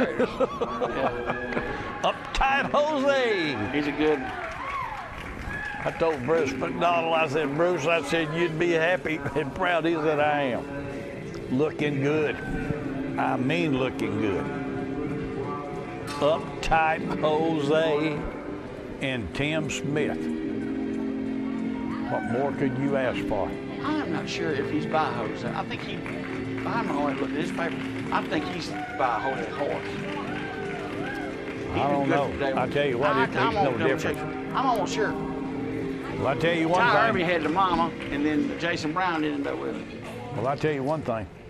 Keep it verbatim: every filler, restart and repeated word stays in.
graders. Yeah. Uptight Jose. He's a good. I told Bruce McDonald, I said, Bruce, I said, you'd be happy and proud. He said, I am. Looking good. I mean looking good. Uptight Jose and Tim Smith. What more could you ask for? I'm not sure if he's by Jose. I think he, I'm always looking at his paper. I think he's by Jose horse. I don't know. I tell you what, it makes no difference. I'm almost sure. Well, I tell you one Ty thing. Irby had the mama, and then Jason Brown didn't know with it. Well, I tell you one thing.